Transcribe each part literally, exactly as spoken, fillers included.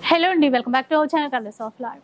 Hello అండి, welcome back to our channel colours of life.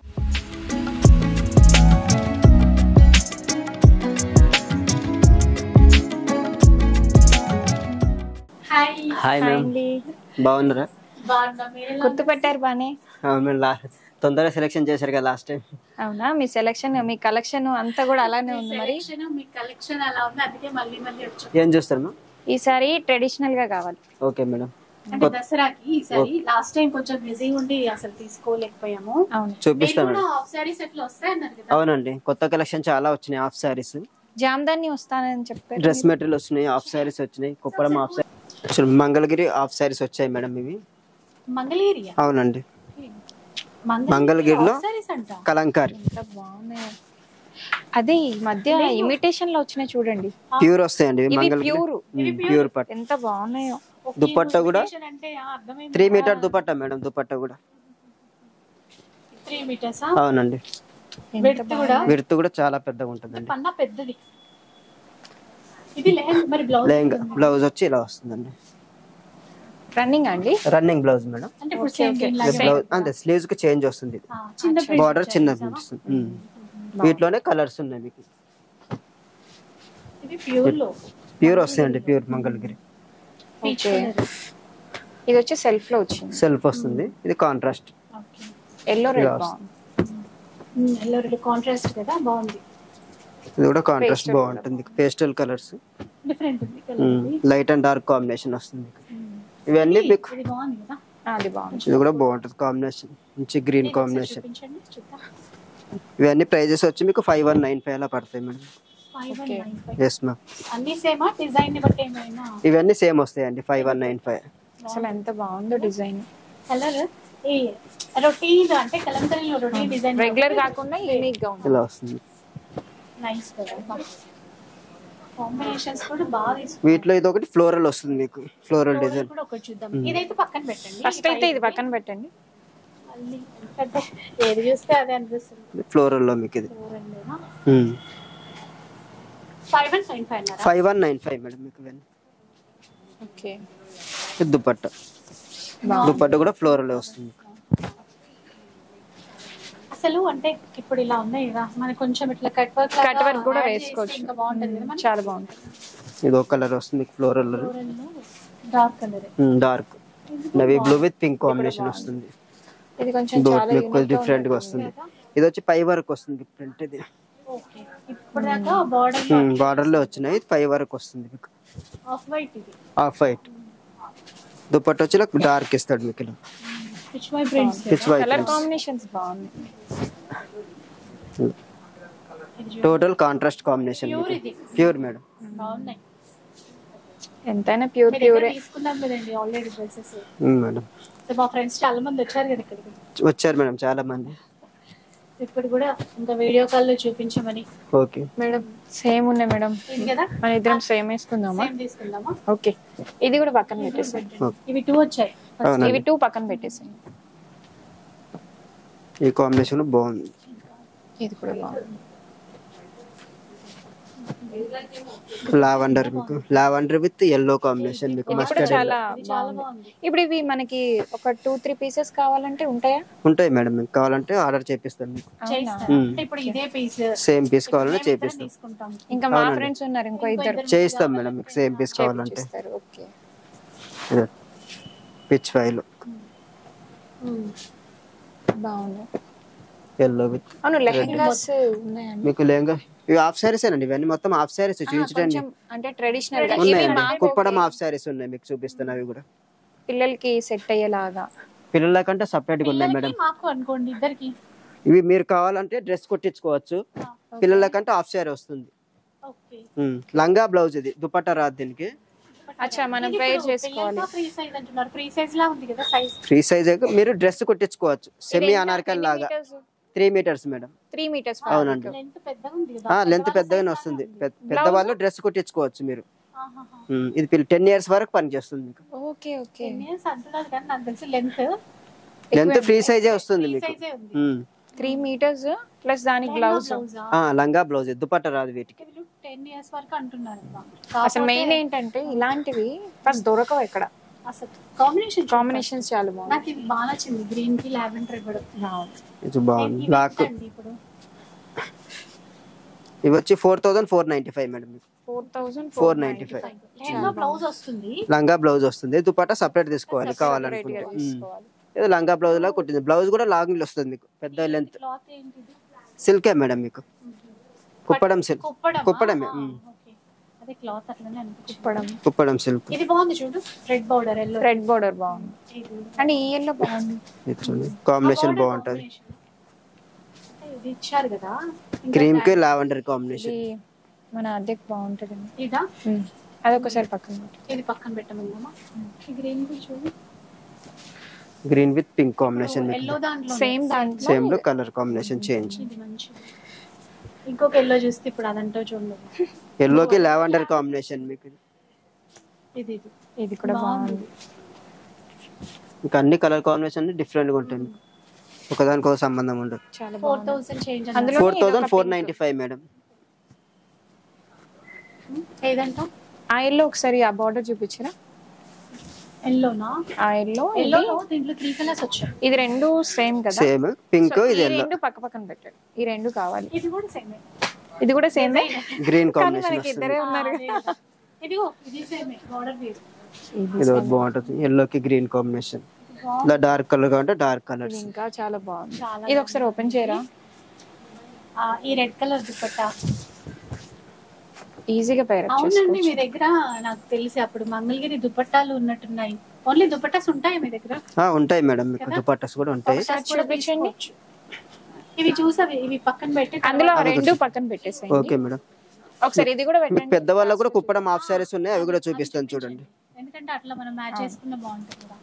Hi hi ma'am, బాగున్నారా? బాగున్నా, మీరు గుర్తుపెట్టారు బానే. తొందరగా సెలెక్షన్ చేశారు కదా లాస్ట్ టైం. అవునా, మీ సెలెక్షన్ మీ కలెక్షన్ అంతా కూడా అలానే ఉంది. మరి మీ కలెక్షన్ అలా ఉంది, అందుకే మళ్ళీ మళ్ళీ వచ్చాం. ఏం చూస్తారు మ్యామ్? ఈసారి ట్రెడిషనల్ గా కావాలి. Okay madam. అంటే దసరాకి ఈసారి లాస్ట్ టైం కొంచెం బిజీ ఉండి అసలు తీసుకోలేకపోయాము. అవును, చూపిస్తాను మేడం. హాఫ్ సారీస్ ఎట్లా వస్తాయి అన్నారు కదా. అవునండి, కొత్త కలెక్షన్ చాలా వచ్చినాయి. హాఫ్ సారీస్, జామ్దాని వస్తానని చెప్పారు. డ్రెస్ మెటీరియల్ వచ్చినాయి, హాఫ్ సారీస్ వచ్చినాయి. కుప్పడం హాఫ్ సారీ, మంగళగిరి హాఫ్ సారీస్ వచ్చాయి మేడం. ఇవి మంగళగిరి. అవునండి, మంగళగిరిలో కలంకారీ. బాగున్నాయి. అదే ఈ మధ్య ఇమిటేషన్ లో వచ్చినాయి చూడండి, ప్యూర్ వస్తాయండి. ప్యూర్ ప్యూర్ పట్టు. ఎంత బాగున్నాయో. దుపట్టా కూడా three meter dupatta madam. Dupatta కూడా త్రీ మీటర్స్. అవునండి, విడ్త్ కూడా చాలా పెద్దగా ఉంటుందండి. పన్నా పెద్దది. ఇది లెహంగా, మరి బ్లౌజ్ లెహంగా బ్లౌజ్ వచ్చి ఇలా వస్తుందండి. రన్నింగ్ అండి, రన్నింగ్ బ్లౌజ్ మేడం. అంటే ఇప్పుడు సేమ్ బ్లౌజ్ అంతే, స్లీవ్స్ కి చేంజ్ వస్తుంది. బార్డర్ చిన్నది వస్తుంది. వీటిలోనే కలర్స్ ఉన్నాయి మీకు. ఇది ప్యూర్ లో ప్యూర్ వస్తాయండి, ప్యూర్ మంగళగిరి. ఇది వచ్చి సెల్ఫ్ లో వచ్చింది. సెల్ఫ్ వస్తుంది. ఇది కాంట్రాస్ట్ ఎల్లో రెడ్ బాగుంది. ఎల్లో రెడ్ కాంట్రాస్ట్ కదా, బాగుంది. ఇది కూడా కాంట్రాస్ట్ బాగుంటుంది. పేస్టల్ కలర్స్, డిఫరెంట్ ఉంది colour. Light and dark combination వస్తుంది. ఇవన్నీ మీకు ఇది బాగుంది కదా. అది బాగుంది. ఇది కూడా బాగుంటుంది కాంబినేషన్, మంచి గ్రీన్ కాంబినేషన్. చూపించండి చూద్దాం. ఇవన్నీ ప్రైజెస్ వచ్చి మీకు ఫైవ్ వన్ నైన్ ఫైవ్ లా పడతాయి మేడం. Five one nine five. Yes ma'am. అన్ని సేమా, డిజైన్ ని బట్టి ఏమైనా? ఇవన్నీ సేమ్ వస్తాయండి, ఫైవ్ వన్ నైన్ ఫైవ్. అసలు ఎంత బాగుందో డిజైన్. కలర్ ఈ రొటీన్ అంటే కలంకారీలో రొటీన్ డిజైన్, రెగ్యులర్ కాకుండా యూనిక్ గా ఉంది. ఇలా వస్తుంది. నైస్ కదా, కాంబినేషన్స్ కూడా బాగా తీసుకు. వీటిలో ఇది ఒకటి ఫ్లోరల్ వస్తుంది మీకు, ఫ్లోరల్ డిజైన్ కూడా ఒకటి చూద్దాం. ఇదైతే పక్కన పెట్టండి. ఫస్ట్ అయితే ఇది పక్కన పెట్టండి. మళ్ళీ అంటే ఏది చూస్తే అదే అనిపిస్తుంది. ఫ్లోరల్ లో మీకు ఇది ఫైవ్ వన్ నైన్ ఫైవ్ అన్నారా? Five one nine five madam మీకు. ఇవన్నీ ఓకే. దుపట్టా, దుపట్టా కూడా ఫ్లోరల్ వస్తుంది. అసలు అంటే ఇప్పుడు ఇలా ఉన్నాయి కదా, మనకి కొంచెం ఇట్లా కట్ వర్క్ కట్ వర్క్ కూడా వేసుకోవచ్చు. ఇంకా బాగుంటది కదా, చాలా బాగుంటుంది. ఇది ఒక కలర్ వస్తుంది ఫ్లోరల్ లో, dark colour. Dark navy blue with pink combination వస్తుంది. ఇది కొంచెం చాలా యూనిక్ డిఫరెంట్ గా వస్తుంది. ఇది వచ్చి పై వరకు వస్తుంది ప్రింట్. ఇది ఓకే, ఇప్పుడు దాకా బోర్డర్ బార్డర్ లో వచ్చినాయి. పై వరకు వస్తుంది మీకు. Off white. ఇది ఆఫ్ వైట్. దుపట్టా వచ్చి ఇలా డార్క్ ఇస్తాడు మీకు. ఇలా Pichwai prints, Pichwai colour combinations బాగున్నాయి. Total contrast combination. Pure madam. బాగున్నాయి. ఎంతైనా ప్యూర్ ప్యూరే తీసుకున్నాం కదండి ఆల్రెడీ డ్రెస్సెస్. మేడం మా ఫ్రెండ్స్ చాలా మంది వచ్చారు కదా ఇక్కడికి. వచ్చారు మేడం చాలా మంది. ఇప్పుడు కూడా ఇంకా వీడియో కాల్ లో చూపించమని. ఓకే మేడం, సేమ్ ఉన్నాయి మేడం. ఇది కదా, మన ఇద్దరం సేమ్ వేసుకుందామా? సేమ్ తీసుకుందామా? ఓకే, ఇది కూడా పక్కన పెట్టేసేయండి. ఇవి టూ వచ్చాయి, ఇవి టూ పక్కన పెట్టేసేయండి. ఈ కాంబినేషన్ బాగుంది. ఇది కూడా బాగుంది. లావెండర్ మీకు, లావెండర్ విత్ yellow కాంబినేషన్ మీకు. ఇది కూడా చాలా బాగుంది. ఇప్పుడు ఇవి మనకి ఒక టూ త్రీ పీసెస్ కావాలంటే ఉంటాయా? ఉంటాయి మేడం, మీకు కావాలంటే ఆర్డర్ చేపిస్తాను మీకు. ఇప్పుడు ఇదే పీస్ సేమ్ పీస్ కావాలంటే చేపిస్తాం. తీసుకుంటాం. ఇంకా మా ఫ్రెండ్స్ ఉన్నారు ఇంకో ఇద్దరు, చేయిస్తాం మేడం మీకు సేమ్ పీస్ కావాలంటే. ఓకే. పిచ్ ఫైల్ బాగుంది. yellow with. అవును, లెహంగాస్ ఉన్నాయండి మీకు. లెహంగా ఇవి హాఫ్ సారీస్ అండి. ఇవన్నీ మొత్తం హాఫ్ సారీస్ చూపించడానికి అంటే ట్రెడిషనల్ గా ఉన్నాయి. కుప్పడం హాఫ్ సారీస్ ఉన్నాయి మీకు, చూపిస్తాను. అవి కూడా పిల్లలకి సెట్ అయ్యేలాగా. పిల్లల కంటే సపరేట్ గా ఉన్నాయి మేడం. మాకు అనుకోండి ఇద్దరికి. ఇవి మీరు కావాలంటే డ్రెస్ కుట్టించుకోవచ్చు. పిల్లల కంటే హాఫ్ సారీ వస్తుంది. ఓకే, లంగా బ్లౌజ్. ఇది దుపట్టా రాదు దీనికి. అచ్చా, మనం పేర్ చేసుకోవాలి. ఫ్రీ సైజ్ అంటున్నారు. ఫ్రీ సైజ్ లా ఉంది కదా సైజ్. ఫ్రీ సైజ్ మీరు డ్రెస్ కుట్టించుకోవచ్చు. సెమీ అనార్కల్ లాగా. Three meters madam. Three meters. అవునండి, లెంత్ పెద్దగా ఉంది కదా. లెంత్ పెద్దగానే వస్తుంది. పెద్దవాళ్ళు డ్రెస్ కుట్టించుకోవచ్చు మీరు. ఇది టెన్ ఇయర్స్ వరకు పనిచేస్తుంది మీకు. Okay okay. అంటున్నారు కానీ నాకు తెలిసి లెంత్ లెంత్ ఫ్రీ సైజే వస్తుంది మీకు. త్రీ మీటర్స్ ప్లస్ దానికి బ్లౌజ్. లంగా బ్లౌజ్, దుపట్టా రాదు వీటికి. టెన్ ఇయర్స్ వరకు అంటున్నారు. అసలు మెయిన్ ఏంటంటే ఇలాంటివి ఫస్ట్ దొరకవు ఎక్కడ. అసలు కాంబినేషన్ కాంబినేషన్స్ చాలా బాగుంది. నాకు ఇది బాగా నచ్చింది, గ్రీన్ కి లావెండర్ ఇవ్వడం. ఇది బాగుంది. బ్లాక్ ఇప్పుడు ఇవి వచ్చి four thousand four ninety five madam. Four thousand four ninety five lehenga blouse వస్తుంది, లంగా బ్లౌజ్ వస్తుంది. దుపట్టా సపరేట్ తీసుకోవాలి కావాలనుకుంటే. ఏదో లంగా బ్లౌజ్ లా కుట్టింది. బ్లౌజ్ కూడా లాంగ్ వస్తుంది మీకు, పెద్ద లెంత్. క్లాత్ ఏంటిది? సిల్కే మేడం మీకు, కుప్పడం సిల్క్. కుప్పడమే. అదే క్లాత్ అట్లనే అనిపించింది. కుప్పడం కుప్పడం సిల్క్. ఇది బాగుంది చూడు, red border yellow. Red border బాగుంది. అండ్ ఈ ఎల్లో బాగుంది. ఇది చూడండి కాంబినేషన్ బాగుంటది. ఇది ఇచ్చారు కదా క్రీమ్ కి లావెండర్ కాంబినేషన్. ఇది మన అద్దెకి బాగుంటది. ఇదా? అదొకసారి పక్కన పెట్టు. ఇది పక్కన పెట్టమమ్మా. ఈ గ్రీన్ కి చూడు, green with pink combination. Yellow దాంట్లో సేమ్ దాంట్లో సేమ్ లో కలర్ కాంబినేషన్ చేంజ్. ఇది మంచిది. ఇంకొక ఎల్లో చూస్తే ఇప్పుడు అదంటో చూడండి, ఎల్లోకి లావెండర్ కాంబినేషన్ మీకు. ఇది ఇది ఇది కూడా బాగుంది. ఇంకా అన్ని కలర్ కాంబినేషన్ డిఫరెంట్ గా ఉంటుంది, ఒకదానికి ఒక సంబంధం ఉండదు. చాలా ఫోర్ థౌసండ్ చేంజ్ అందులో four thousand four ninety five madam. ఏదంటా ఆ ఎల్లో ఒకసారి ఆ బార్డర్ చూపించరా? ఎల్లోనా? ఆ ఎల్లో ఎల్లోలో దీంట్లో త్రీ కలర్స్ వచ్చాయి. ఇది రెండు సేమ్ కదా? సేమ్ పింక్, So, ఇది ఈ ఎల్లో. రెండు పక్క పక్కన పెట్టాడు. ఈ రెండు కావాలి. ఇది కూడా సేమే, ఇది కూడా సేమే. గ్రీన్ కానీ కాంబినేషన్ మనకి వస్తుంది. ఇద్దరే ఉన్నారు. ఇదిగో ఇది సేమే, బార్డర్ వేరు. ఇది ఒకటి బాగుంటుంది, ఎల్లోకి గ్రీన్ కాంబినేషన్. ఇలా డార్క్ కలర్ కావాలంటే డార్క్ కలర్స్. ఇంకా చాలా బాగుంది. ఇది ఒకసారి ఓపెన్ చేయరా? ఈ రెడ్ కలర్ దుపట్టా ఈజీగా పేర్ అవునండి. మీ దగ్గర నాకు తెలిసి అప్పుడు మంగళగిరి దుపట్టాలు ఉన్నట్టున్నాయి. ఓన్లీ దుపట్టాస్ ఉంటాయి మీ దగ్గర? ఉంటాయి మేడం, మీకు దుపట్టాస్ కూడా ఉంటాయి. చూపించండి. ఇవి చూసావి, ఇవి పక్కన పెట్టి అందులో రెండు పక్కన పెట్టేసేయండి. Okay madam. ఒకసారి ఇది కూడా పెట్టండి. పెద్దవాళ్ళకు కూడా కుప్పడం హాఫ్ సారీస్ ఉన్నాయి, అవి కూడా చూపిస్తాను చూడండి. ఎందుకంటే అట్లా మనం మ్యాచ్ చేసుకున్న బాగుంటుంది కదా.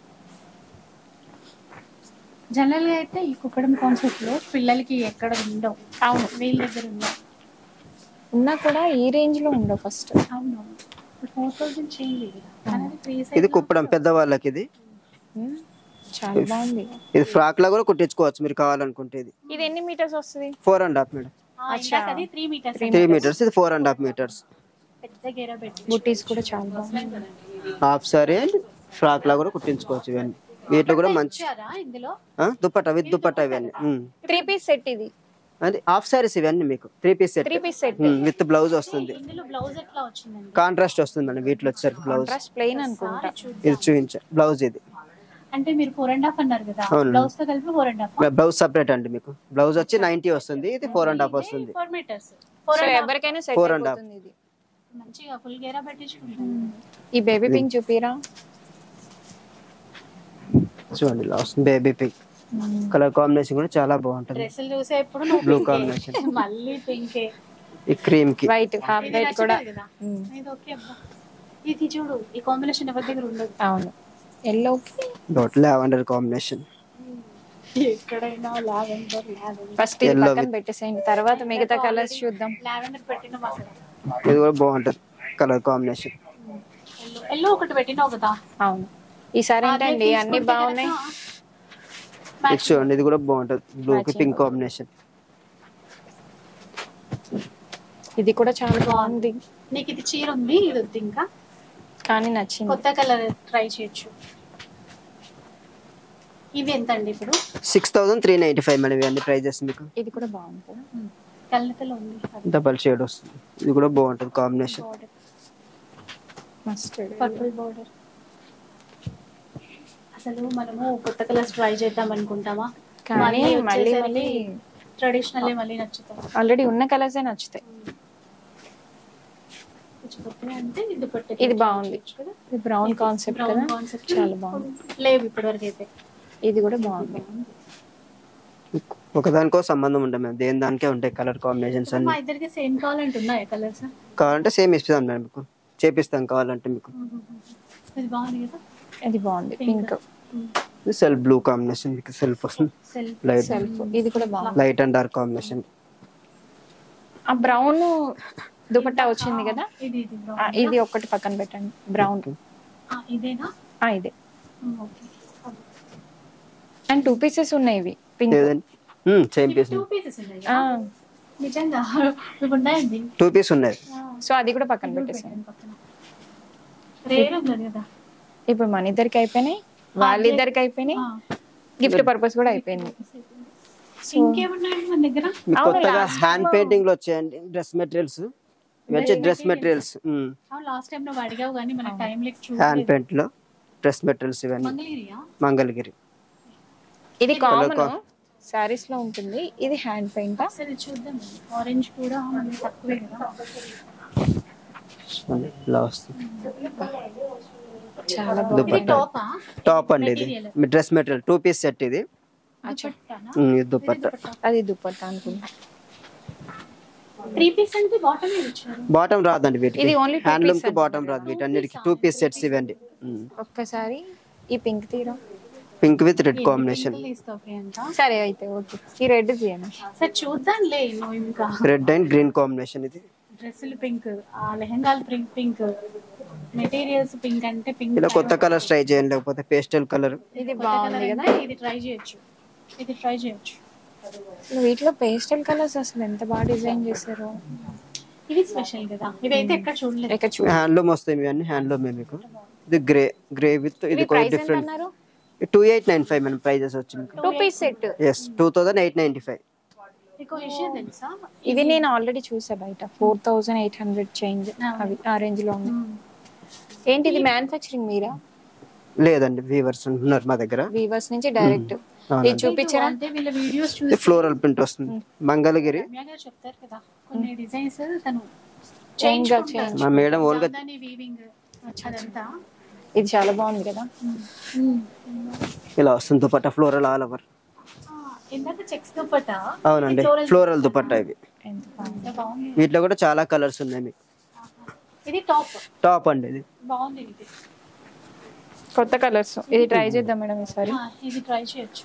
జనరల్ గా అయితే ఈ కుప్పడం కాన్సెప్ట్ లో పిల్లలకి ఎక్కడ ఉండవు. అవును, వీళ్ళ దగ్గర ఉండవు. ఉన్నా కూడా ఈ రేంజ్ లో ఉండవు ఫస్ట్. అవును, ఫోర్ థౌసండ్ చేంజ్. ఇది కుప్పడం పెద్దవాళ్ళకి. ఇది చాలా బాగుంది. ఇది ఫ్రాక్ లా కూడా కుట్టించుకోవచ్చు మీరు కావాలనుకుంటే. ఇది ఇది ఎన్ని మీటర్స్ వస్తుంది? Four and half madam. Three meters three meters ఇది ఫోర్ అండ్ హాఫ్ మీటర్స్. పెద్ద గేరా పెట్టి బుటీస్ కూడా చాలా బాగుంది. హాఫ్ సారీ అండ్ ఫ్రాక్ లా కూడా కుట్టించుకోవచ్చు. ఇవన్నీ వీటిలో కూడా మంచి ఇందులో దుపట్టా విత్ దుపట్టా ఇవన్నీ. త్రీ పీస్ సెట్ ఇది. అది హాఫ్ సారీస్ ఇవన్నీ మీకు three piece set. Three piece set with blouse వస్తుంది. ఇందులో బ్లౌజ్ ఎట్లా వచ్చిందండి? కాంట్రాస్ట్ వస్తుంది మేడం వీటిలో వచ్చేసరికి బ్లౌజ్. కాంట్రాస్ట్ ప్లెయిన్ అనుకుంటా. ఇది చూపించా బ్లౌజ్. ఇది అంటే మీరు ఫోర్ అండ్ హాఫ్ అన్నారు కదా, అవును. బ్లౌజ్ తో కలిపి four and half. Blouse separate అండి మీకు. బ్లౌజ్ వచ్చి నైన్టీ వస్తుంది, ఇది ఫోర్ అండ్ హాఫ్ వస్తుంది. ఫోర్ మీటర్స్ సో ఎవరికైనా సెట్ Four and half. అవుతుంది ఇది. మంచిగా ఫుల్ గేరా పెట్టించుకుంటాం. ఈ బేబీ పింక్ చూపిరా? చూడండి last baby pink colour combination కూడా చాలా బాగుంటుంది. డ్రెస్సులు చూసే ఇప్పుడు నువ్వు బ్లూ pink ఏ. కాంబినేషన్. మళ్ళీ పింకే. ఈ క్రీమ్ కి వైట్ హాఫ్ ఇది వైట్ కూడా. నచ్చుతుంది కదా. ఇది ఓకే అబ్బా. ఇది చూడు, ఈ కాంబినేషన్ ఎవరి దగ్గర ఉండదు. అవును, ఎల్లో డాట్ లావెండర్ కాంబినేషన్. ఎక్కడైనా లావెండర్ లావెండర్ ఫస్ట్ ఇది పక్కన పెట్టేసేయండి, తర్వాత మిగతా కలర్స్ చూద్దాం. లావెండర్ పెట్టిన అక్కడ ఇది కూడా బాగుంటుంది కలర్ కాంబినేషన్. ఎల్లో ఎల్లో ఒకటి పెట్టినావు కదా. అవును, ఈసారి ఏంటండి అన్ని బాగున్నాయి. ఇది చూడండి, ఇది కూడా బాగుంటుంది బ్లూ కి పింక్ కాంబినేషన్. ఇది కూడా చాలా బాగుంది. నీకు ఇది చీర ఉంది, ఇది వద్దు ఇంకా, కానీ నచ్చింది. కొత్త కలర్ ట్రై చేయొచ్చు. ఇవి ఎంత అండి ఇప్పుడు? Six thousand three ninety five madam ఇవన్నీ ప్రైజెస్ మీకు. ఇది కూడా బాగుంది. కళ్ళతలో ఉంది, డబల్ షేడ్ వస్తుంది. ఇది కూడా బాగుంటుంది కాంబినేషన్. Mustard purple border. అసలు మనము కొత్త కలర్స్ ట్రై చేద్దాం అనుకుంటామా, కానీ మళ్ళీ మళ్ళీ ట్రెడిషనల్ మళ్ళీ నచ్చుతాం. ఆల్రెడీ ఉన్న కలర్స్ ఏ నచ్చుతాయి. అంటే ఇది పట్టు ఇది బాగుంది. ఇది బ్రౌన్ కాన్సెప్ట్ కదా, చాలా బాగుంది. లేవు ఇప్పటి వరకు అయితే. ఇది కూడా బాగుంది. ఒకదానికో సంబంధం ఉండదు మేడం, దేని దానికే ఉంటాయి కలర్ కాంబినేషన్స్ అన్ని. మా ఇద్దరికి సేమ్ కావాలంటే ఉన్నాయా కలర్స్? కావాలంటే సేమ్ ఇస్తాం మేడం మీకు, చేపిస్తాం కావాలంటే మీకు. ఇది బాగుంది కదా. ఇది బాగుంది పింక్. ఇది సెల్ఫ్ బ్లూ కాంబినేషన్ మీకు, సెల్ఫ్ వస్తుంది లైట్ సెల్ఫ్. ఇది కూడా బాగుంది, లైట్ అండ్ డార్క్ కాంబినేషన్. ఆ బ్రౌన్ దుపట్టా వచ్చింది కదా, ఇది ఇది ఆ, ఇది ఒకటి పక్కన పెట్టండి. బ్రౌన్ ఇదేనా? ఆ ఇదే. ఓకే. అండ్ టూ పీసెస్ ఉన్నాయి ఇవి pink. Same piece two pieces ఉన్నాయి నిజంగా. ఇవి ఉన్నాయండి, టూ పీస్ ఉన్నాయి. సో అది కూడా పక్కన పెట్టేసాను. రేర్ ఉంది కదా. ఇప్పుడు మన ఇద్దరికి అయిపోయినాయి, వాళ్ళిద్దరికి అయిపోయినాయి, గిఫ్ట్ పర్పస్ కూడా అయిపోయింది. ఇంకేమున్నాయండి మన దగ్గర? కొత్తగా హ్యాండ్ పెయింటింగ్ లో వచ్చాయండి డ్రెస్ మెటీరియల్స్. వచ్చే డ్రెస్ మెటీరియల్స్ లాస్ట్ టైం నువ్వు అడిగావు కానీ మనకి టైం లేక చూడలేదు. హ్యాండ్ పెయింట్ లో డ్రెస్ మెటీరియల్స్ ఇవన్నీ మంగళగిరియా? మంగళగిరి. ఇది కామన్ సారీస్ లో ఉంటుంది, ఇది హ్యాండ్ పెయింట్. సరే చూద్దాం. ఆరెంజ్ కూడా మనకి తక్కువే కదా. ఇలా వస్తుంది. చాలా ఇది టాపా? టాప్ అండి ఇది dress material two piece set ఇది. ఇది దుపట్టా. అది దుపట్టా అనుకుంటా. త్రీ పీస్ అంటే బాటమ్ ఇచ్చారు. బాటమ్ రాదండి వీటికి. ఇది ఓన్లీ హ్యాండ్లూమ్ కి బాటమ్ రాదు. వీటన్నిటికి టూ పీస్ సెట్స్ ఇవ్వండి. ఒక్కసారి ఈ పింక్ తీరా. Pink with red combination. సరే అయితే ఓకే, ఈ రెడ్ తీయండి. సరే చూద్దాంలే. నువ్వు ఇంకా రెడ్ అండ్ గ్రీన్ కాంబినేషన్ ఇది. డ్రెస్సులు పింక్, ఆ లెహంగాలు పింక్, పింక్ మెటీరియల్స్ పింక్ అంటే పింక్. ఇలా కొత్త కలర్స్ ట్రై చేయండి, లేకపోతే పేస్టల్ కలర్. ఇది బాగుంది కదా, ఇది ట్రై చేయొచ్చు. ఇది ట్రై చేయొచ్చు. వీటిలో పేస్టల్ కలర్స్ అసలు ఎంత బాగా డిజైన్ చేశారు. ఇది స్పెషల్ కదా, ఇవైతే ఎక్కడ చూడలేదు. ఎక్కడ చూడ. హ్యాండ్లూమ్ వస్తాయి ఇవన్నీ, హ్యాండ్లూమ్ మీకు. ఇది గ్రే గ్రే విత్ ఇది కొంచెం different. Two eight nine five మన ప్రైజెస్ వచ్చి మీకు. Two piece set. Yes two thousand eight ninety five. మీకు విషయం తెలుసా, ఇది నేను ఆల్రెడీ చూసా బయట four thousand eight hundred change అవి ఆ రేంజ్ లో ఉంది. ఏంటి ఇది మ్యానుఫ్యాక్చరింగ్ మీరా? లేదండి, వీవర్స్ ఉన్నారు మా దగ్గర. వీవర్స్ నుంచి డైరెక్ట్ ఇది చూపించారా? అంటే వీళ్ళ వీడియోస్ చూసి ఫ్లోరల్ ప్రింట్ వస్తుంది. మంగళగిరి చెప్తారు కదా కొన్ని డిజైన్స్ తను చేంజ్ మా మేడం ఓల్గా వీవింగ్ అదంతా. ఇది చాలా బాగుంది కదా. ఇలా వస్తుంది దుపట్టా ఫ్లోరల్ ఆల్ ఓవర్. ఇందాక చెక్స్ దుపట్టా. అవునండి, ఫ్లోరల్ దుపట్టా ఇవి. వీటిలో కూడా చాలా కలర్స్ ఉన్నాయి మీకు. ఇది టాప్. టాప్ అండి ఇది బాగుంది. ఇది కొత్త కలర్స్. ఇది ట్రై చేద్దాం మేడం ఈసారి. ఇది ట్రై చేయొచ్చు.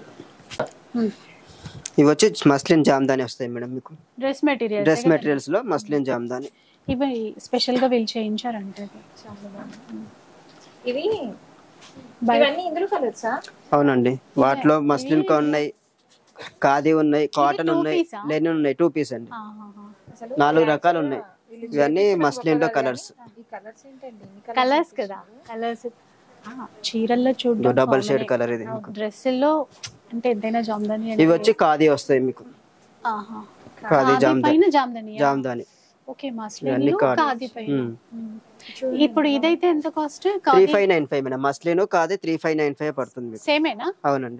ఇవి వచ్చి మస్లిన్ జామ్దాని వస్తాయి మేడం మీకు. డ్రెస్ మెటీరియల్స్ డ్రెస్ మెటీరియల్స్ లో మస్లిన్ జామ్దాని. ఇవి స్పెషల్ గా వీల్ చేయించారంటే చాలా బాగుంది. ఇవి ఇవన్నీ ఇందులో కలర్సా? అవునండి, వాటిలో మస్లిన్ కా ఉన్నాయి, ఖాదీ ఉన్నాయి, కాటన్ ఉన్నాయి, లెనిన్ ఉన్నాయి. టూ పీస్ అండి, నాలుగు రకాలు ఉన్నాయి. ఇవన్నీ మస్లిన్ లో కలర్స్. కలర్స్ కదా, కలర్స్ చీరల్లో చూడ డబుల్ షేడ్ కలర్ ఇది. డ్రెస్సుల్లో అంటే ఎంతైనా జామ్దాని. ఇవి వచ్చి ఖాదీ వస్తాయి మీకు. ఖాదీ జామ్దాని. జామ్దాని జామ్దాని ఓకే. మస్లిన్ ఖాదీ పైన. ఇప్పుడు ఇదైతే ఎంత cost? Three five nine five madam. Muslin khadi three five nine five పడుతుంది. సేమేనా? అవునండి.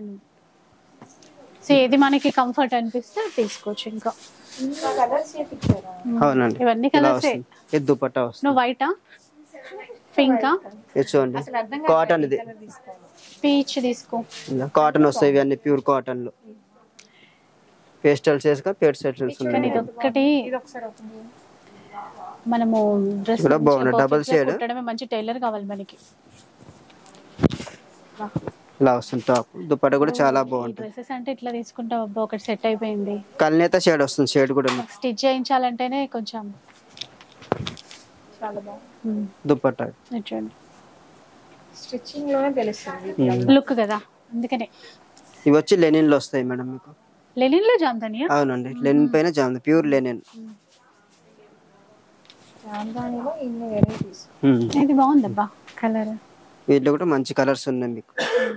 సో ఏది మనకి కంఫర్ట్ అనిపిస్తే తీసుకోవచ్చు. ఇంకా అవునండి, ఇవన్నీ కలర్స్. ఇది దుపట్టా వస్తుంది. నువ్వు వైటా పింకా? ఇది చూడండి, కాటన్. ఇది పీచ్ తీసుకో. కాటన్ వస్తాయి ఇవన్నీ, ప్యూర్ కాటన్ లో. పేస్టల్స్ వేసుక పేస్టల్స్ ఉన్నాయి. ఇది ఒక్కటి మనము డ్రెస్ కూడా బాగుంది, డబుల్ షేడ్. కుట్టడమే మంచి టైలర్ కావాలి మనకి. ఇలా వస్తుంది టాప్. దుపట్టా కూడా చాలా బాగుంటుంది. డ్రెస్సెస్ అంటే ఇట్లా తీసుకుంటావు అబ్బా, ఒకటి సెట్ అయిపోయింది. కల్నేత షేడ్ వస్తుంది, షేడ్ కూడా స్టిచ్ చేయించాలంటేనే కొంచెం చాలా బాగుంది దుపట్టా. చూడండి, స్టిచ్చింగ్ లోనే తెలుస్తుంది లుక్ కదా, అందుకనే. ఇవి వచ్చి లెనిన్ లో వస్తాయి మేడం మీకు. లెనిన్ లో జామ్దానియా? అవునండి, లెనిన్ పైన జామ్దాని, ప్యూర్ లెనిన్. జామ్దానిలో ఇన్ని వెరైటీస్. ఇది బాగుందబ్బా కలర్. వీటిలో కూడా మంచి కలర్స్ ఉన్నాయి మీకు.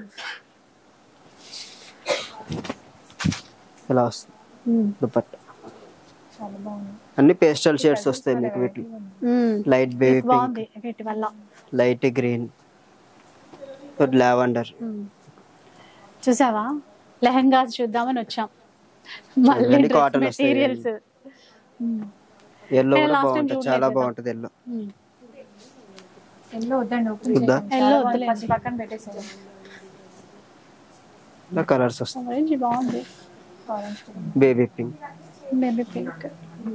ఇలా వస్తుంది దుపట్టా. చాలా బాగుంది. అన్ని పేస్టల్ షేడ్స్ వస్తాయి మీకు వీటిలో. Light baby pink, light green, lavender. చూసావా, లెహంగాస్ చూద్దామని వచ్చాం. మళ్ళీ కాటన్ మెటీరియల్స్. ఎల్లో కూడా బాగుంటుంది, చాలా బాగుంటుంది ఎల్లో. ఎల్లో వద్దండి, ఎల్లో వద్దులే, పక్కన పెట్టేసాను. కలర్స్ వస్తాయి. బాగుంది, baby pink, baby pink.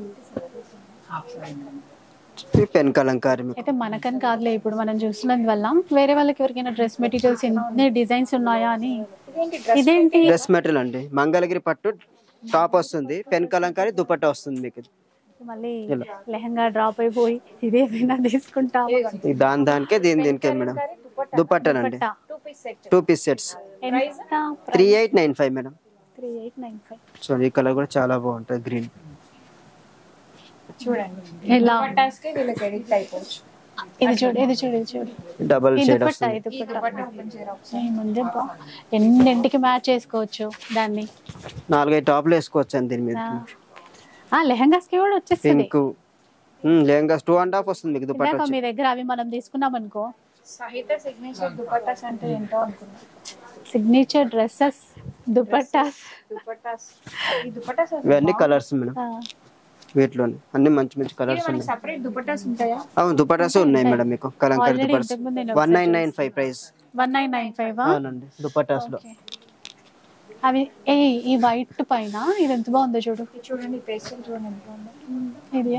Pen kalamkari. అయితే మనకని కాదులే, ఇప్పుడు మనం చూస్తున్నందు వల్ల వేరే వాళ్ళకి ఎవరికైనా డ్రెస్ మెటీరియల్స్ ఎన్ని డిజైన్స్ ఉన్నాయా అని. ఇదేంటి? డ్రెస్ మెటీరియల్ అండి, మంగళగిరి పట్టు టాప్ వస్తుంది, పెన్ కలంకారీ దుపట్టా వస్తుంది మీకు. మళ్ళీ లెహంగా డ్రాప్ అయిపోయి ఇదేమైనా తీసుకుంటా. దాని దానికే దీని దీనికే మేడం. దుపట్టానండి, two piece sets. Three eight nine five madam. Three eight nine five. చూడండి, ఈ కలర్ కూడా చాలా బాగుంటుంది, గ్రీన్. చూడండి, ఎలా పటాస్కే వీళ్ళకి ఎడిట్ అయిపోవచ్చు. ఇది చూడు ఇది చూడు ఇది చూడు డబుల్ ఈ షేడ్ దుపట్టా వస్తుంది. ఈ దుపట్టా ఏముంది బా ఎన్నింటికి మ్యాచ్ చేసుకోవచ్చు దాన్ని. నాలుగైదు టాప్లు వేసుకోవచ్చు అండి దీని మీద. ఆ లెహంగాస్ కి కూడా వచ్చేస్తుంది. Pink lehengas two and half వస్తుంది మీకు దుపట్టా ఇందాక వచ్చి. మీ దగ్గర అవి మనం తీసుకున్నాం అనుకో సహిత సిగ్నేచర్ దుపట్టాస్ అంటే ఏంటో అనుకున్నా. సిగ్నేచర్ డ్రెస్సెస్ దుపట్టాస్ దుపట్టాస్ ఈ దుపట్టాస్ ఇవన్నీ కలర్స్ మేడం వీటిలోనే అన్ని మంచి మంచి కలర్స్ ఉన్నాయి. సెపరేట్ దుపట్టాస్ ఉంటాయా? అవును దుపట్టాస్ ఉన్నాయి మేడం మీకు kalamkari dupattas one nine nine five price. One nine nine five అవునండి దుపట్టాస్ లో. అవి ఏ ఈ వైట్ పైన ఇది ఎంత బాగుందో చూడు. చూడండి పేస్టల్ చూడండి ఎంత బాగుందో. ఇది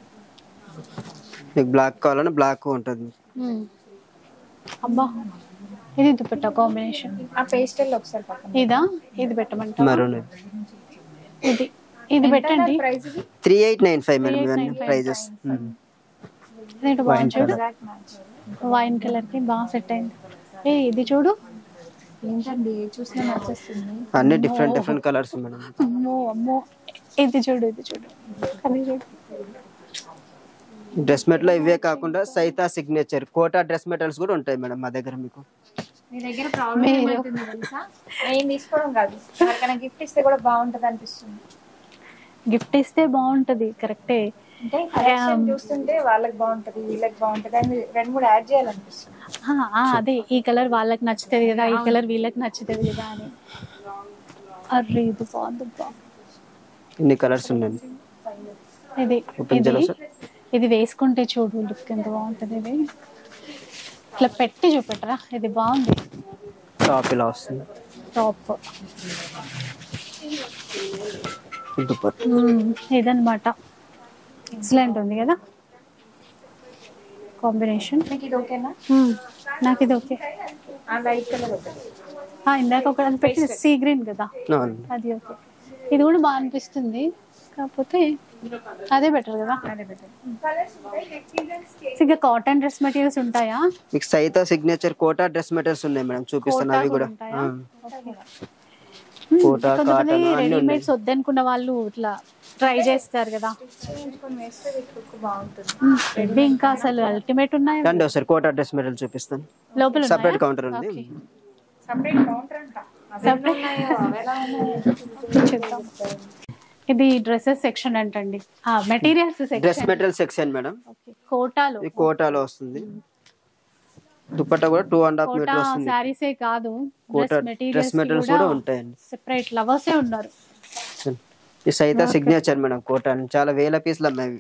మీకు బ్లాక్ కావాలంటే బ్లాక్ ఉంటుంది. అబ్బా ఇది దుపట్టా కాంబినేషన్. ఆ పేస్టల్ ఒకసారి పక్కన ఇదా ఇది పెట్టమంటా. మరూన్ ఇది ఇది పెట్టండి. ప్రైస్ ఇది three eight nine five madam ఇవన్నీ ప్రైజెస్. ఇది బాగుంది చూడు వైన్ కలర్ కి బాగా సెట్ అయింది. ఏ ఇది చూడు ఏంటండి చూస్తే నచ్చేస్తుంది. అన్ని డిఫరెంట్ డిఫరెంట్ కలర్స్ మేడం. అమ్మో అమ్మో ఇది చూడు ఇది చూడు అది చూడు. డ్రెస్ మెట్ లో ఇవే కాకుండా సైతా సిగ్నేచర్ కోటా డ్రెస్ మెటల్స్ కూడా ఉంటాయి మేడం మా దగ్గర మీకు. మీ దగ్గర ప్రాబ్లం ఏమవుతుంది తెలుసా? నేను తీసుకోవడం కాదు ఎవరికైనా గిఫ్ట్ ఇస్తే కూడా బాగుంటది అనిపిస్తుంది. గిఫ్ట్ ఇస్తే బాగుంటది కరెక్టే. అంటే కలెక్షన్ చూస్తుంటే వాళ్ళకి బాగుంటది వీళ్ళకి బాగుంటది అని రెండు మూడు యాడ్ చేయాలనిపిస్తుంది. అదే ఈ కలర్ వాళ్ళకి నచ్చుతుంది కదా ఈ కలర్ వీళ్ళకి నచ్చుతుంది కదా అని. అర్రే ఇది బాగుంది బా. ఇన్ని కలర్స్ ఉన్నాయి. ఇది ఇది వేసుకుంటే చూడు లుక్ ఎంత బాగుంటది. ఇది ఇట్లా పెట్టి చూపెట్టరా ఇది బాగుంది. టాప్ ఇలా వస్తుంది. టాప్ దుపట్టా ఇదన్నమాట. ఎక్సలెంట్ ఉంది కదా కాంబినేషన్. మీకు ఇది ఓకేనా? నాకు ఇది ఓకే. ఆ లైట్ కలర్ ఓకే. ఇందాక ఒక అది పెట్టి సీ గ్రీన్ కదా అది ఓకే. ఇది కూడా బాగా అనిపిస్తుంది కాకపోతే అదే బెటర్ కదా. అదే బెటర్. ఇంకా కాటన్ డ్రెస్ మెటీరియల్స్ ఉంటాయా మీకు? సైతా సిగ్నేచర్ కోటా డ్రెస్ మెటీరియల్స్ ఉన్నాయి మేడం చూపిస్తాను అవి కూడా. కోటా కాటన్ అన్ని రెడీమేడ్స్ వద్దనుకున్న వాళ్ళు ఇట్లా ట్రై చేస్తారు కదా. ఇవి ఇంకా అసలు అల్టిమేట్ ఉన్నాయి. రండి ఒకసారి కోటా డ్రెస్ మెటీరియల్ చూపిస్తాను. లోపల సెపరేట్ కౌంటర్ ఉంది. సెపరేట్ కౌంటర్ అంట. ఇది డ్రెస్సెస్ సెక్షన్ అంటండి. Materials section. Dress material section madam. కోటాలో ఇది కోటాలో వస్తుంది. దుపట్టా కూడా టూ అండ్ హాఫ్ మీటర్ వస్తుంది. సారీసే కాదు కోటా డ్రెస్ మెటీరియల్స్ కూడా ఉంటాయండి. సెపరేట్ లవర్సే ఉన్నారు. ఈ సైతా సిగ్నేచర్ మేడం కోటా చాలా వేల పీసులు అమ్మాయి.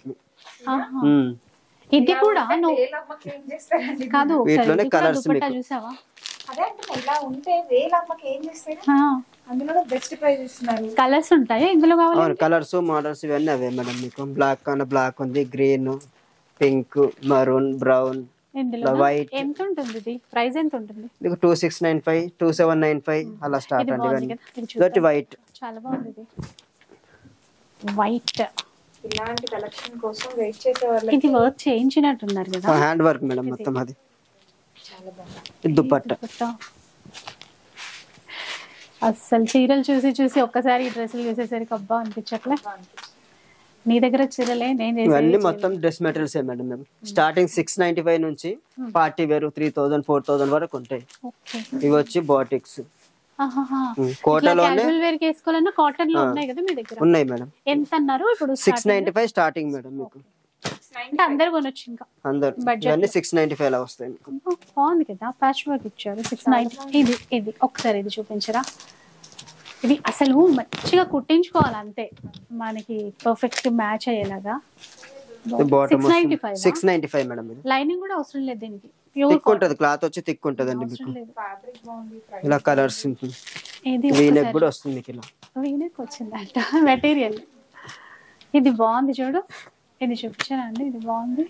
ఇది కూడా కాదు వీటిలోనే కలర్స్ చూసావా? అదే అంటే ఇలా ఉంటే వేల అమ్మకి ఏం చేస్తారు? అందులో బెస్ట్ ప్రైస్ ఇస్తున్నారు. కలర్స్ ఉంటాయి ఇందులో కావాలి. కలర్స్ మోడల్స్ ఇవన్నీ అవే మేడం మీకు. బ్లాక్ అన్న బ్లాక్ ఉంది, green, pink, maroon, brown, white. ఎంత ఉంటుంది ఇది? ప్రైస్ ఎంత ఉంటుంది? మీకు two six nine five two seven nine five అలా స్టార్ట్ అండి ఇవన్నీ. వైట్ చాలా బాగుంది ఇది వైట్. ఇలాంటి కలెక్షన్ కోసం వెయిట్ చేసే వాళ్ళకి ఇది వర్క్ చేయించినట్టున్నారు కదా. హ్యాండ్ వర్క్ మేడం మొత్తం అది. చాలా బాగుంది. ఇది దుపట్టా. అసలు చీరలు చూసి చూసి ఒక్కసారి ఈ డ్రెస్సులు చూసేసరికి అబ్బా అనిపించట్లే. నీ దగ్గర చీరలే నేను ఇవన్నీ మొత్తం డ్రెస్ మెటీరియల్స్ మేడం. మేము స్టార్టింగ్ సిక్స్ నైన్టీ ఫైవ్ నుంచి party wear three thousand four thousand వరకు ఉంటాయి. ఇవి వచ్చి బాటిక్స్ కోటాలోనే వేసుకోవాలన్నా కాటన్ లో ఉన్నాయి కదా మీ దగ్గర? ఉన్నాయి మేడం. ఎంత అన్నారు ఇప్పుడు? Six ninety five starting madam మీకు. అంటే అందరు కొనొచ్చు ఇంకా అందరు. ఇవన్నీ సిక్స్ నైన్టీ ఫైవ్ లా వస్తాయి. బాగుంది కదా ప్యాచ్ వర్క్ ఇచ్చారు. Six ninety. ఇది ఇది ఒకసారి ఇది చూపించరా? ఇది అసలు మంచిగా కుట్టించుకోవాలి అంతే మనకి పర్ఫెక్ట్ మ్యాచ్ అయ్యేలాగా. Six ninety five madam. Lining కూడా అవసరం లేదు దీనికి. థిక్ ఉంటది క్లాత్ వచ్చి థిక్ ఉంటదండి మీకు. ఇలా కలర్స్ వీనెక్ కూడా వస్తుంది మీకు. ఇలా వీనెక్ వచ్చిందంట మెటీరియల్. ఇది బాగుంది చూడు. ఇది చూపించానండి. ఇది బాగుంది.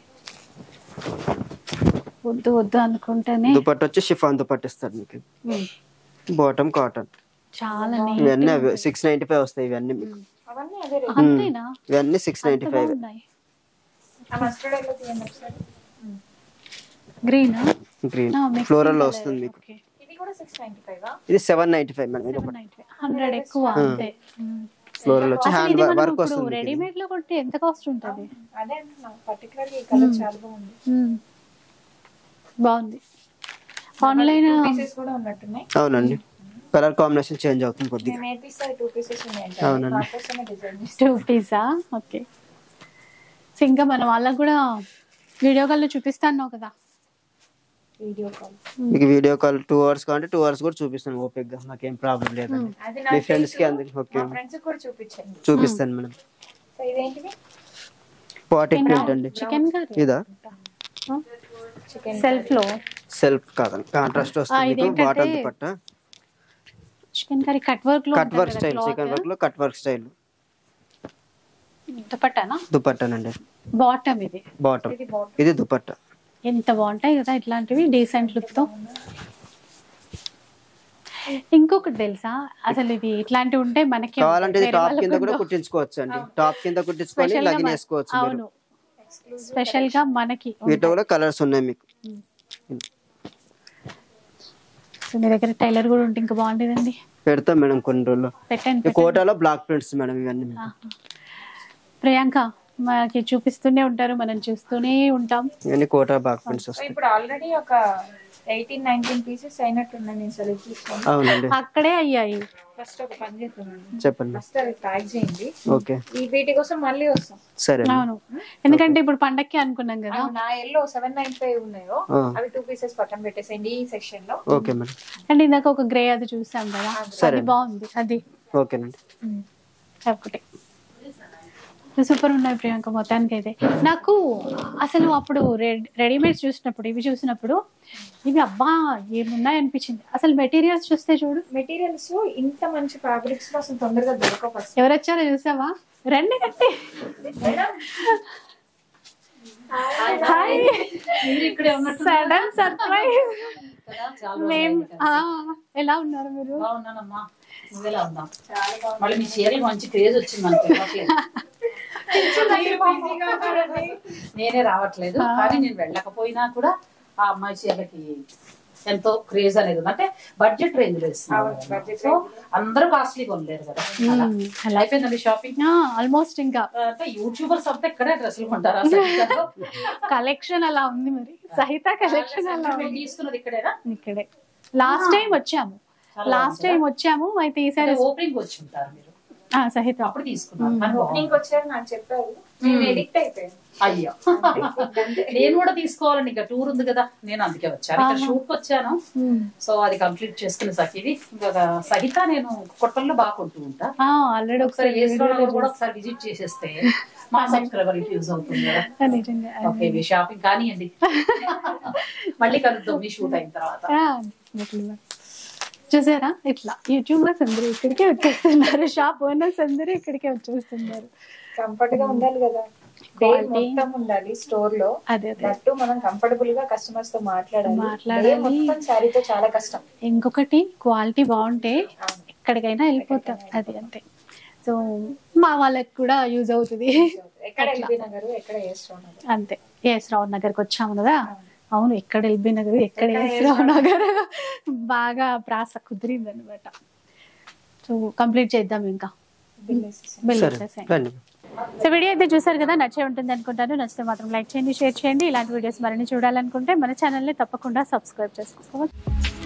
వద్దు వద్దు అనుకుంటేనే. దుపట్టా వచ్చి షిఫాన్ దుపట్టా ఇస్తారు మీకు. Bottom cotton. చాలా ఇవన్నీ సిక్స్ నైన్టీ ఫైవ్ వస్తాయి ఇవన్నీ మీకు. అంతేనా? ఇవన్నీ six ninety five. Green green floral లో వస్తుంది మీకు. ఇది seven ninety five madam. Hundred ఎక్కువ అంతే. ఫ్లోరల్ వచ్చి హ్యాండ్ వర్క్ వస్తుంది. రెడీమేడ్ లో కొట్టి ఎంత కాస్ట్ ఉంటది? అదే పర్టిక్యులర్లీ ఈ కలర్ చాలా బాగుంది. బాగుంది. ఆన్లైన్ పీసెస్ కూడా ఉన్నట్టున్నాయి. అవునండి, కలర్ కాంబినేషన్ చేంజ్ అవుతుంది కొద్దిగా. నేను ఏ పీస్ టూ పీసెస్ ఉన్నాయంట. అవునండి. నాకోసమే డిజైన్ చేసి టూ పీసా? ఓకే. సో ఇంకా మన వాళ్ళకు కూడా వీడియో కాల్లో చూపిస్తాను కదా. వీడియో కాల్ మీకు వీడియో కాల్ టూ అవర్స్ కావాలంటే టూ అవర్స్ కూడా చూపిస్తాను ఓపిక్గా, నాకేం ప్రాబ్లం లేదండి. అది మీ నా ఫ్రెండ్స్ కి అందరికి ఓకే మా ఫ్రెండ్స్ కూడా చూపించండి. చూపిస్తాను మేడం. సో ఇదేంటిది? పాటి ప్రింట్ అండి. చికెన్ కర్రీ ఇదా చికెన్ సెల్ఫ్ లో సెల్ఫ్ కాదండి, కాంట్రాస్ట్ వస్తుంది మీకు. ఇదేంటంటే bottom dupatta chicken curry cut work లో cut work style, chicken work లో కట్ వర్క్ స్టైల్ దుపట్టానా? దుపట్టానండి. బాటమ్ ఇది. బాటమ్ ఇది దుపట్టా. ఎంత బాగుంటాయి కదా ఇట్లాంటివి డీసెంట్ లుక్ తో. ఇంకొకటి తెలుసా, అసలు ఇది ఇట్లాంటివి ఉంటే మనకి కావాలంటే ఇది టాప్ కింద కూడా కుట్టించుకోవచ్చు అండి. టాప్ కింద కుట్టించుకొని లగిన్ వేసుకోవచ్చు మీరు. అవును, స్పెషల్ గా మనకి వీటిలో కూడా కలర్స్ ఉన్నాయి మీకు. సో మీ దగ్గర టైలర్ కూడా ఉంటే ఇంకా బాగుండేదండి. పెడతాం మేడం కొన్ని రోజుల్లో. పెట్టండి. కోటాలో బ్లాక్ ప్రింట్స్ మేడం ఇవన్నీ. ప్రియాంక మనకి చూపిస్తూనే ఉంటారు, మనం చూస్తూనే ఉంటాం. ఇవన్నీ కోటా బ్లాక్ ప్రింట్స్ వస్తాయి. ఇప్పుడు ఆల్రెడీ ఒక ఎయిటీన్ నైన్టీన్ పీసెస్ అయినట్టున్నాయి. నేను సెలెక్ట్ చేస్తాను. అవునండి, అక్కడే అయ్యాయి. ఫస్ట్ ఒక పని చేస్తున్నాను, చెప్పండి. ఫస్ట్ అవి ప్యాక్ చేయండి. ఓకే, ఈ వీటి కోసం మళ్ళీ వస్తాం. సరే. అవును, ఎందుకంటే ఇప్పుడు పండక్కి అనుకున్నాం కదా. నా ఎల్లో సెవెన్ నైన్ ఫైవ్ ఉన్నాయో అవి టూ పీసెస్ పక్కన పెట్టేసేయండి ఈ సెక్షన్ లో. Okay madam. అండ్ ఇందాక ఒక గ్రే అది చూసాం కదా, అది బాగుంది. అది ఓకేనండి. ఒకటి సూపర్ ఉన్నాయి ప్రియాంక. మొత్తానికి అయితే నాకు అసలు అప్పుడు రెడీమేడ్స్ చూసినప్పుడు, ఇవి చూసినప్పుడు ఇవి అబ్బా ఏమున్నాయి అనిపించింది. అసలు మెటీరియల్స్ చూస్తే చూడు, మెటీరియల్స్ ఇంత మంచి ఫ్యాబ్రిక్స్ లో అసలు తొందరగా దొరకవు. ఫస్ట్ ఎవరు వచ్చారో చూసావా? రండి రండి. Sudden surprise. మేం ఎలా ఉన్నారు మీరు? బాగున్నానమ్మా, నువ్వెలా ఉన్నావు? మళ్ళీ మీ చీరలు మంచి క్రేజ్ వచ్చింది మనకి. నేనే రావట్లేదు, కానీ నేను వెళ్ళకపోయినా కూడా ఆ అమ్మాయి చీరలకి ఎంతో క్రేజ్ అనేది ఉంది. అంటే బడ్జెట్ రేంజ్ లో ఇస్తున్నారు, సో అందరూ కాస్ట్లీ కొనలేరు కదా. అయిపోయిందండి షాపింగ్ ఆల్మోస్ట్. ఇంకా అంటే యూట్యూబర్స్ అంతా ఇక్కడే డ్రెస్సులు కొంటారు. కలెక్షన్ అలా ఉంది మరి. సహిత కలెక్షన్ అలా తీసుకున్నది ఇక్కడేనా? ఇక్కడే లాస్ట్ టైం వచ్చాము. లాస్ట్ టైం వచ్చాము అయితే ఈసారి ఓపెనింగ్ వచ్చి ఉంటారు మీరు. సహిత అప్పుడు తీసుకున్నాను. ఓపెనింగ్ వచ్చారు నాకు చెప్పారు, నేను ఎడిక్ట్ అయిపోయాను. అయ్యో, నేను కూడా తీసుకోవాలండి. ఇంకా టూర్ ఉంది కదా, నేను అందుకే వచ్చాను. ఇక్కడ షూట్ కి వచ్చాను, సో అది కంప్లీట్ చేసుకునే సఖిది. ఇంకా సహిత నేను కొట్టల్లో బాగా కొంటూ ఉంటా. ఆల్రెడీ ఒకసారి కూడా ఒకసారి విజిట్ చేసేస్తే మా సబ్స్క్రైబర్ యూజ్ అవుతుంది కదా. ఓకే, మీ షాపింగ్ కానివ్వండి, మళ్ళీ కలుద్దాం మీ షూట్ అయిన తర్వాత. చూసారా, ఇట్లా యూట్యూబర్స్ అందరూ ఇక్కడికే వచ్చేస్తున్నారు, షాప్ ఓనర్స్ అందరూ ఇక్కడికే వచ్చేస్తున్నారు. కంఫర్ట్ గా ఉండాలి కదా, మొత్తం ఉండాలి స్టోర్ లో. అదే అదే మనం కంఫర్టబుల్ గా కస్టమర్స్ తో మాట్లాడాలి. మాట్లాడాలి మొత్తం శారీతో చాలా కష్టం. ఇంకొకటి క్వాలిటీ బాగుంటే ఎక్కడికైనా వెళ్ళిపోతాం, అది అంతే. సో మా వాళ్ళకి కూడా యూజ్ అవుతుంది. ఎక్కడ ఎల్బీ నగర్, ఎక్కడ ఏఎస్ రావు నగర్, అంతే. ఏఎస్ రావు నగర్కి వచ్చాము కదా. అవును, ఎక్కడ ఎల్బీ నగర్, ఎక్కడ ఏఎస్ రావు నగర్, బాగా ప్రాస కుదిరింది అనమాట. సో కంప్లీట్ చేద్దాం ఇంకా. సో వీడియో అయితే చూసారు కదా, నచ్చే ఉంటుంది అనుకుంటాను. నచ్చితే మాత్రం లైక్ చేయండి, షేర్ చేయండి. ఇలాంటి వీడియోస్ మరిన్ని చూడాలనుకుంటే మన ఛానల్ని తప్పకుండా సబ్స్క్రైబ్ చేసుకోవాలి.